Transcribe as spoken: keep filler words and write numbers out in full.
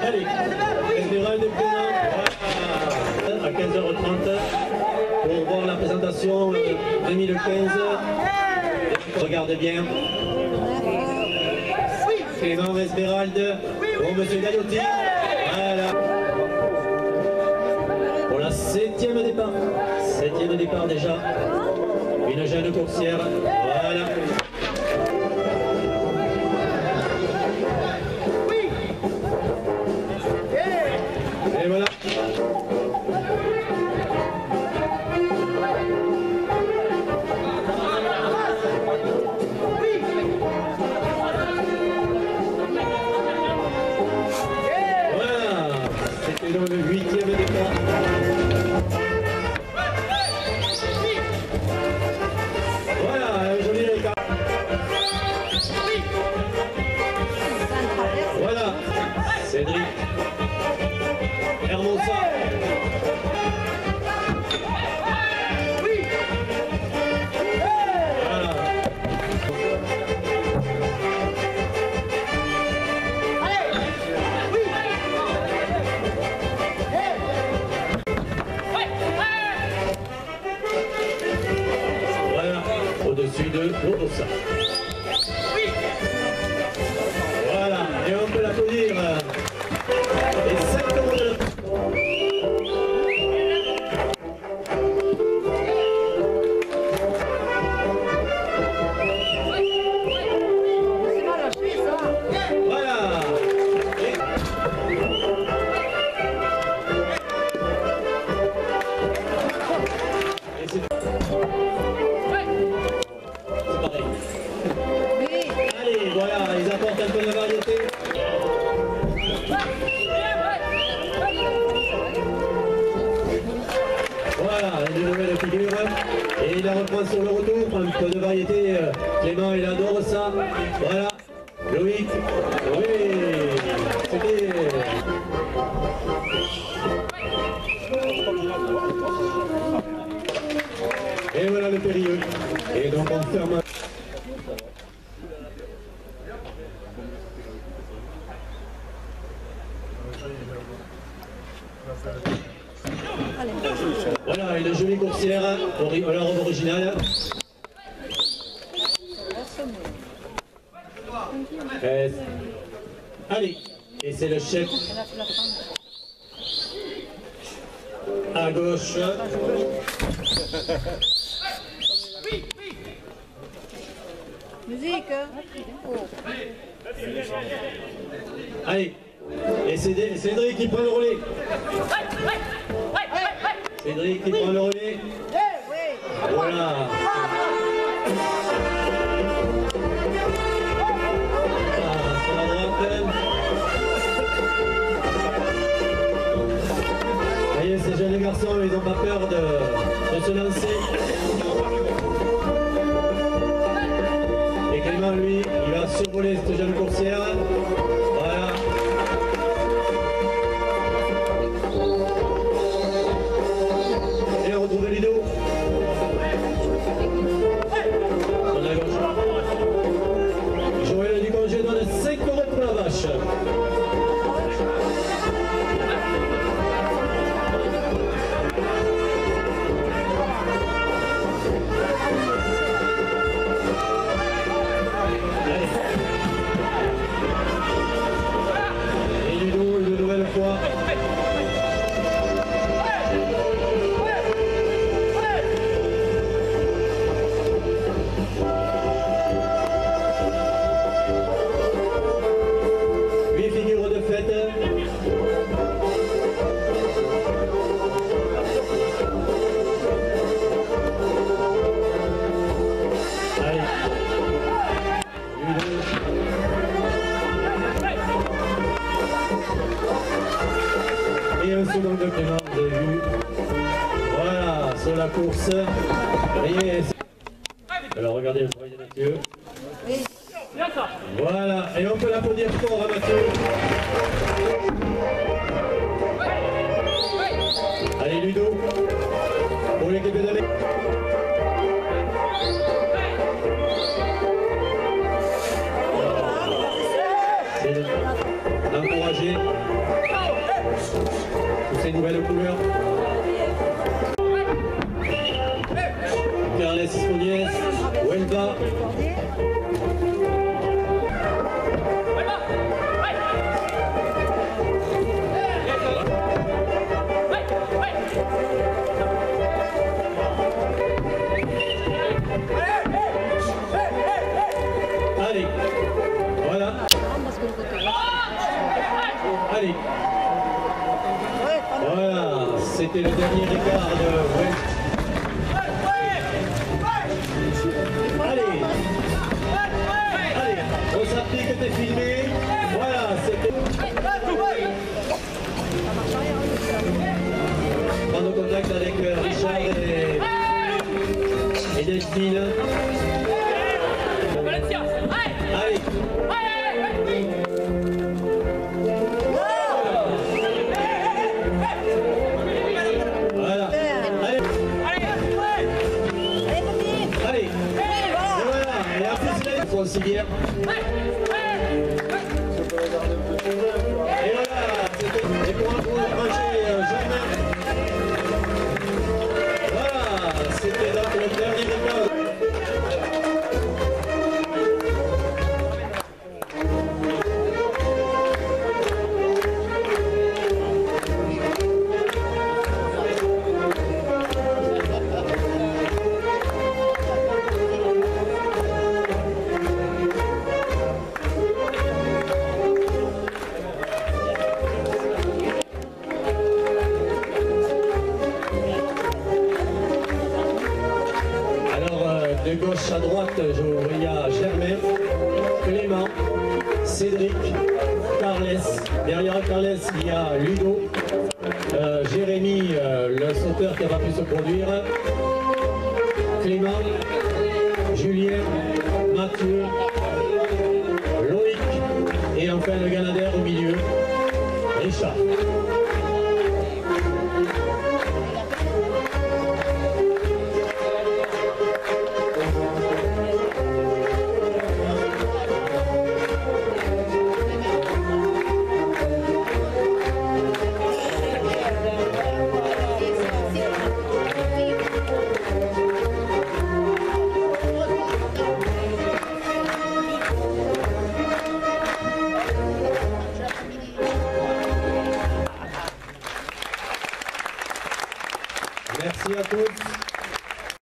Allez, Esmeralda est présente. Voilà. À quinze heures trente pour voir la présentation deux mille quinze. Regardez bien. Clément Esmeralda pour Monsieur Gallotti. Voilà. Pour la septième départ. Septième départ déjà. Une jeune coursière. Voilà. Et voilà. C'était le huitième départ. Voilà, un joli écart. Voilà, Cédric Hermosa. Au-dessus de Rodossa. Voilà, et on peut l'applaudir. Et cinq secondes. Voilà. Et c'est allez, voilà, ils apportent un peu de variété. Voilà, une nouvelle figure. Et il la reprend sur le retour, un peu de variété. Clément, il adore ça. Voilà, Loïc. Oui, c'était... Et voilà le périlleux. Et donc on ferme... Voilà, une jolie coursière, ori la robe originale. Euh, allez, et c'est le chef. À gauche. Musique. Allez, et c'est Cédric qui prend le relais. Cédric qui prend le relais. Voilà. Ah, sur la droite. Vous voyez, ces jeunes garçons, ils n'ont pas peur de, de se lancer. Et Clément, lui, il va survoler cette jeune coursière. Voilà. Et on retrouve Lido. Sur la gauche. Joël Ducongé donne cinq euros pour la vache. Et Ludo, une nouvelle fois. Huit figures de fête. Allez. Ludo. Et un second de Clément, vous avez vu. Voilà, sur la course. Voyez. Alors regardez le travail de Mathieu. Voilà, et on peut l'applaudir fort à Mathieu. Allez Ludo, pour l'équipe de l'année. C'est l'encourager. Toutes ces nouvelles couleurs. Carles Isconies, Huelva. Allez, voilà. Allez. Voilà, c'était le dernier écart de Huelva. Allez, allez, on s'applique que t'es filmé. Voilà, c'était. Prendre contact avec Richard et, et Delphine. Allez. Voilà. Allez. Allez. Et voilà. Et en plus, là, il faut aussi bien. Et voilà. Et pour encourager Germain. Voilà. C'était donc le dernier écart. De gauche à droite, je il y a Germain, Clément, Cédric, Carles. Derrière Carles, il y a Ludo, euh, Jérémy, euh, le sauteur qui n'a pas pu se produire, Clément, Julien, Mathieu, Loïc et enfin le Canadair au milieu, Richard. Merci à tous.